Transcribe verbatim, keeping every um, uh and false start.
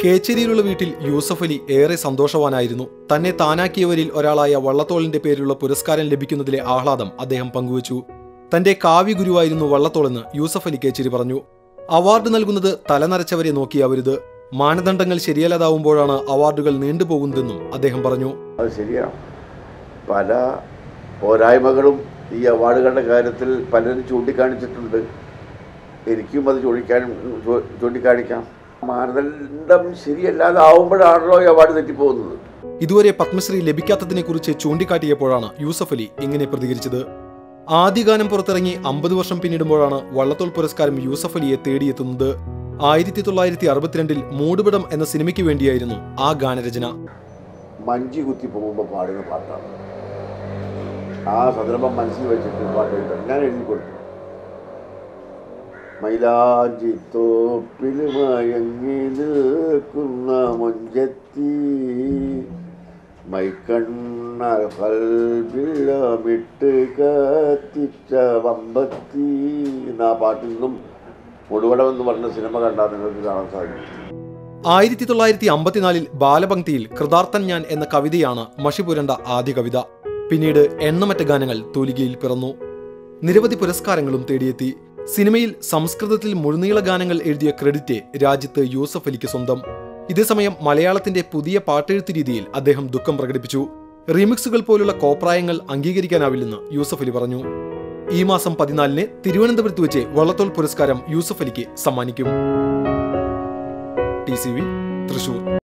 കേച്ചേരിയിലുള്ള വീട്ടിൽ യൂസഫ് അലി ഏറെ സന്തോഷവാനായിരുന്നു. തന്നെ താനാക്കിയവരിൽ ഒരാളായ വള്ളത്തോളിന്റെ പേരിലുള്ള പുരസ്കാരം ലഭിക്കുന്നതിലെ ആഹ്ലാദം അദ്ദേഹം പങ്കുവച്ചു. തന്റെ കാവ്യഗുരുവായിരുന്നു വള്ളത്തോളെന്ന് യൂസഫ് അലി കേച്ചേരി പറഞ്ഞു. അവാർഡ് നൽകുന്നത് തലനരച്ചവരെ നോക്കിയാവരുത്, മാനദണ്ഡങ്ങൾ ശരിയല്ലാതാവുമ്പോഴാണ് അവാർഡുകൾ നീണ്ടുപോകുന്നതെന്നും അദ്ദേഹം പറഞ്ഞു. അത് ശരിയാണ്. പല പോരായ്മകളും ഈ അവാർഡുകളുടെ കാര്യത്തിൽ പലരും ചൂണ്ടിക്കാണിച്ചിട്ടുണ്ട്. എനിക്കും അത് ചൂണ്ടിക്കാനും ചൂണ്ടിക്കാണിക്കാം. മാനദണ്ഡം ശരിയല്ലാതെ ആവുമ്പോഴാണല്ലോ ഈ അവാർഡ് തെറ്റിപ്പോകുന്നത്. ഇതുവരെ പത്മശ്രീ ലഭിക്കാത്തതിനെ കുറിച്ച് ചൂണ്ടിക്കാട്ടിയപ്പോഴാണ് യൂസഫ് അലി ഇങ്ങനെ പ്രതികരിച്ചത്. ആദ്യഗാനം പുറത്തിറങ്ങി അമ്പത് വർഷം പിന്നിടുമ്പോഴാണ് വള്ളത്തോൾ പുരസ്കാരം യൂസഫ് അലിയെ തേടിയെത്തുന്നത്. ആയിരത്തി തൊള്ളായിരത്തി അറുപത്തിരണ്ടിൽ മൂടുപടം എന്ന സിനിമയ്ക്ക് വേണ്ടിയായിരുന്നു ആ ഗാനരചന. മഞ്ചി കുത്തി പോകുമ്പോൾ പാടുന്ന പാട്ടാണ്. ആ സന്ദർഭം മനസ്സിൽ വെച്ചിട്ട് പാട്ട് എഴുതാൻ ഞാൻ എഴുതി കൊടുത്തു. മൈലാഞ്ചി തോപ്പിൽ മയങ്ങി നിൽക്കുന്ന മൊഞ്ചത്തി മൈക്കണ്ണ കൽബിലമിട്ട് കത്തിച്ച വമ്പത്തി എന്ന പാട്ടിൽ നിന്നും മുടുവടം എന്ന് പറഞ്ഞ സിനിമ കണ്ടാൽ നിങ്ങൾക്ക് കാണാൻ സാധിക്കും. ആയിരത്തി തൊള്ളായിരത്തി അമ്പത്തിനാലിൽ ബാലപംക്തിയിൽ കൃതാർത്ഥൻ ഞാൻ എന്ന കവിതയാണ് മഷിപുരണ്ട ആദ്യ കവിത. പിന്നീട് എണ്ണമറ്റ ഗാനങ്ങൾ തൂലികയിൽ പിറന്നു. നിരവധി പുരസ്കാരങ്ങളും തേടിയെത്തി. സിനിമയിൽ സംസ്കൃതത്തിൽ മുഴുനീള ഗാനങ്ങൾ എഴുതിയ ക്രെഡിറ്റ് രാജ്യത്ത് യൂസഫ് അലിക്ക് സ്വന്തം. ഇതേസമയം മലയാളത്തിന്റെ പുതിയ പാട്ടെഴുത്ത് രീതിയിൽ അദ്ദേഹം ദുഃഖം പ്രകടിപ്പിച്ചു. റീമിക്സുകൾ പോലുള്ള കോപ്രായങ്ങൾ അംഗീകരിക്കാനാവില്ലെന്ന് യൂസഫ് അലി പറഞ്ഞു. ഈ മാസം പതിനാലിന് തിരുവനന്തപുരത്ത് വെച്ച് വള്ളത്തോൾ പുരസ്കാരം യൂസഫ് അലിക്ക് സമ്മാനിക്കും. T C V Thrissur.